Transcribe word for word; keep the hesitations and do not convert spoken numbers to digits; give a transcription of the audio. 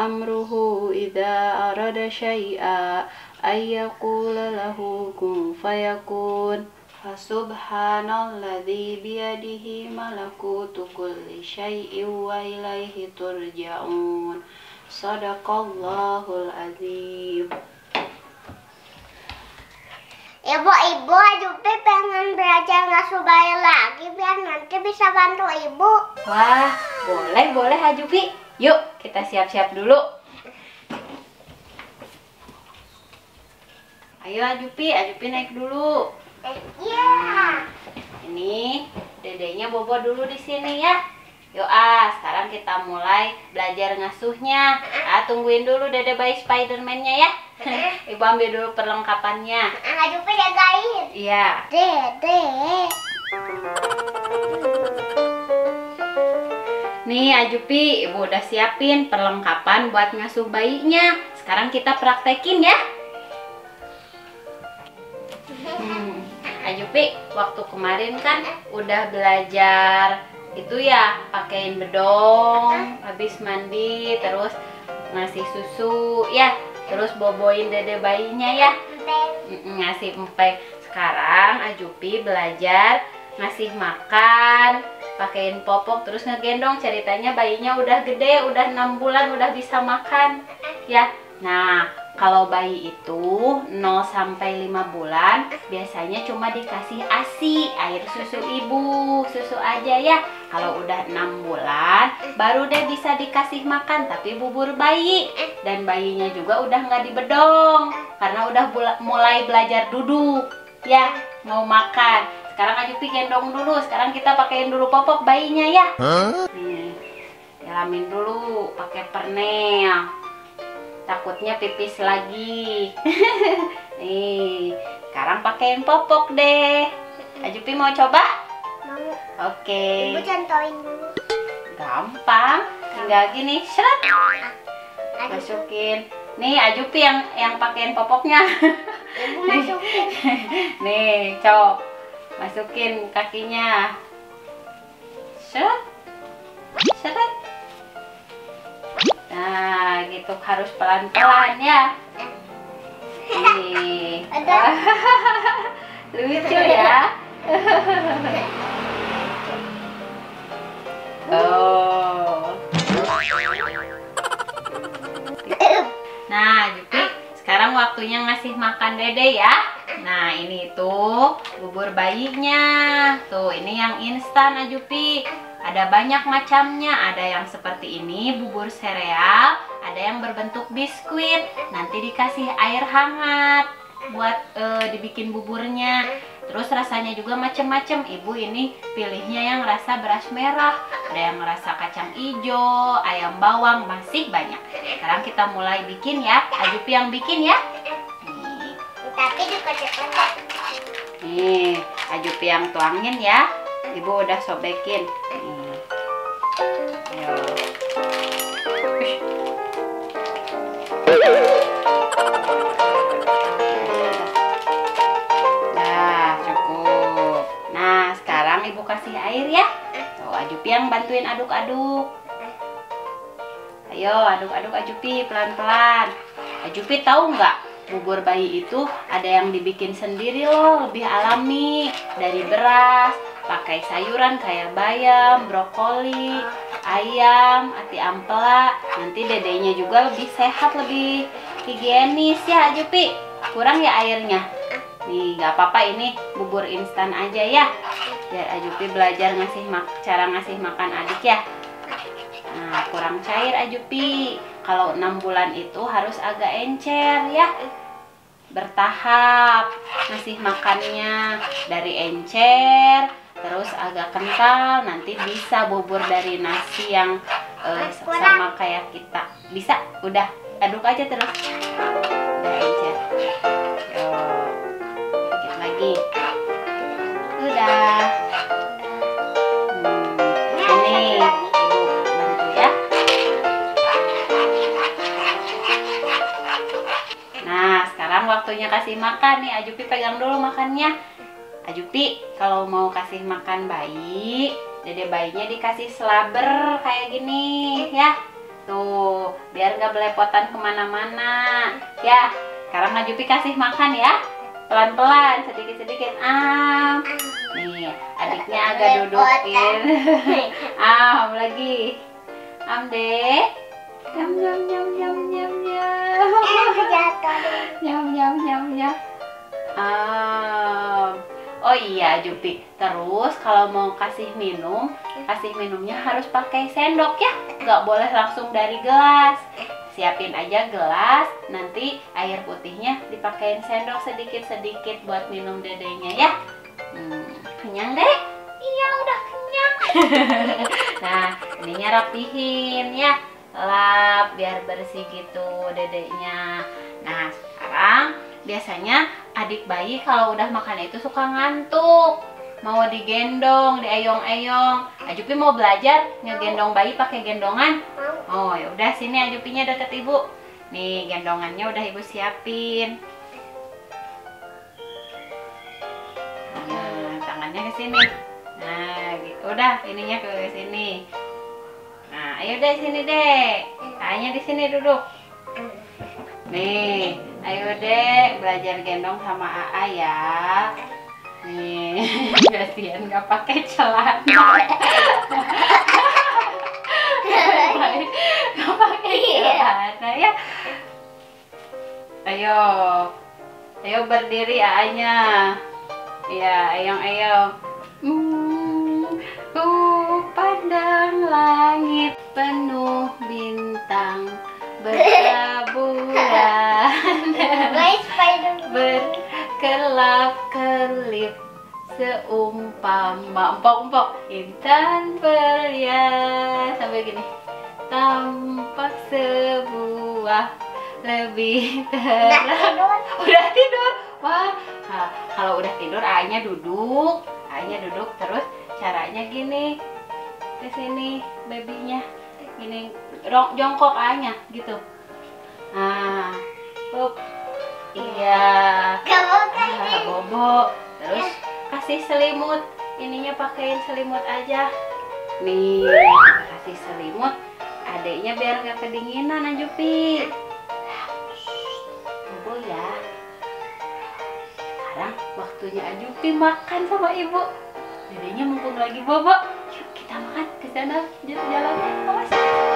amruhu idza arada syai'a ay yaqula lahu kun fayakun. Fasubhanalladzi biyadihi malakutu kulli syai'in wa ilaihi turja'un. Shadaqallahul azim. Ibu-ibu, Ajupi pengen belajar ngasuh bayi lagi biar nanti bisa bantu ibu. Wah, boleh, boleh Ajupi. Yuk, kita siap-siap dulu. Ayo Ajupi, Ajupi naik dulu. Iya. Nah, ini dedenya bobo dulu di sini ya. Yuk ah, sekarang kita mulai belajar ngasuhnya. Ah, tungguin dulu dede bayi Spiderman-nya ya. Ibu ambil dulu perlengkapannya. Ajupi jagain. Iya. Dede. Nih Ajupi, ibu udah siapin perlengkapan buat ngasuh bayinya. Sekarang kita praktekin ya. Hmm, Ajupi, waktu kemarin kan udah belajar itu ya, pakein bedong, habis mandi, terus ngasih susu ya, terus boboin dede bayinya ya, ngasih empeng. Sekarang Ajupi belajar ngasih makan, pakein popok, terus ngegendong. Ceritanya bayinya udah gede, udah enam bulan, udah bisa makan ya. Nah, kalau bayi itu nol sampai lima bulan biasanya cuma dikasih ASI, air susu ibu, susu aja ya. Kalau udah enam bulan baru deh bisa dikasih makan, tapi bubur bayi. Dan bayinya juga udah nggak dibedong karena udah mulai belajar duduk ya, mau makan. Sekarang Ajupi gendong dulu, sekarang kita pakein dulu popok bayinya ya. Nih, dalamin dulu pakai pernel. Takutnya pipis lagi. Nih, sekarang pakein popok deh. Ajupi mau coba? Mau. Oke. Ibu contohin dulu. Gampang, tinggal gini, seret. Masukin. Nih, Ajupi yang yang pakein popoknya. Ibu masukin. Nih, cok. Masukin kakinya. Seret. Seret. Nah, gitu harus pelan-pelan ya. Nih. Lucu ya. Oh. Nah, Jupi, sekarang waktunya ngasih makan dede ya. Nah, ini tuh bubur bayinya. Tuh, ini yang instan Ajupi. Ada banyak macamnya, ada yang seperti ini, bubur sereal, ada yang berbentuk biskuit. Nanti dikasih air hangat buat e, dibikin buburnya. Terus rasanya juga macam-macam. Ibu ini pilihnya yang rasa beras merah, ada yang rasa kacang hijau, ayam bawang, masih banyak. Sekarang kita mulai bikin ya. Ajupi yang bikin ya. Nih. Tapi juga cepat. Nih, Ajupi yang tuangin ya. Ibu udah sobekin. Nih. Ayo. Ush. Nah, cukup. Nah, sekarang ibu kasih air ya. Tuh, Ajupi yang bantuin aduk-aduk. Ayo, aduk-aduk Ajupi pelan-pelan. Ajupi tahu nggak? Bubur bayi itu ada yang dibikin sendiri loh, lebih alami, dari beras, pakai sayuran kayak bayam, brokoli, ayam, ati ampela. Nanti dedenya juga lebih sehat, lebih higienis ya Ajupi. Kurang ya airnya? Nih, nggak apa-apa, ini bubur instan aja ya. Biar Ajupi belajar ngasih mak cara ngasih makan adik ya. Nah, kurang cair Ajupi. Kalau enam bulan itu harus agak encer ya. Bertahap ngasih makannya, dari encer terus agak kental, nanti bisa bubur dari nasi yang uh, sama kayak kita. Bisa, udah aduk aja terus. Udah encer. Yo, dikit lagi. Udah. Hmm, ini ibu bantu ya. Nah, sekarang waktunya kasih makan nih. Ajupi pegang dulu makannya. Ajupi kalau mau kasih makan bayi, dede bayinya dikasih selaber kayak gini ya. Tuh, biar nggak belepotan kemana-mana. Ya, sekarang Ajupi kasih makan ya, pelan-pelan, sedikit-sedikit. Am, nih adiknya agak dudukin. Am lagi, am deh. Nyam nyam nyam nyam nyam nyam. Nyam nyam nyam nyam. Um, oh iya Jupi, terus kalau mau kasih minum, kasih minumnya harus pakai sendok ya, nggak boleh langsung dari gelas. Siapin aja gelas, nanti air putihnya dipakein sendok sedikit-sedikit buat minum dedenya ya. Hmm, kenyang deh? Iya udah kenyang. Nah, ininya rapihin ya, lap biar bersih gitu dedenya. Nah, sekarang biasanya adik bayi kalau udah makan itu suka ngantuk, mau digendong, diayong-ayong. Ajupi mau belajar ngegendong bayi pakai gendongan? Oh ya udah, sini Ajupinya deket ibu. Nih gendongannya udah ibu siapin. Nah, tangannya ke sini. Nah, gitu. Udah, ininya ke sini. Nah, ayo deh sini deh. Kayaknya di sini duduk. Nih, ayo deh belajar gendong sama A A ya. Nih, kasihan nggak pakai celana. Nggak pakai celana ya. Ayo, ayo berdiri A A-nya. Ya, ayong-ayong. Hmm, uh, pandang langit penuh bintang bertaburan, berkelap-kelip seumpama empok-empok intan berlian, sampai gini, tampak sebuah lebih terang. Udah tidur. Wah, nah, kalau udah tidur A-nya duduk, A-nya duduk terus caranya gini, ke sini babynya gini, jongkok A-nya gitu. Nah, up, iya, ah, bobo, terus kasih selimut, ininya pakein selimut aja. Nih, kasih selimut, adeknya biar nggak kedinginan Ajupi. Bobo ya. Sekarang waktunya Ajupi makan sama ibu. Dedenya mumpung lagi bobo, yuk kita makan ke sana, jalan-jalan. Awas.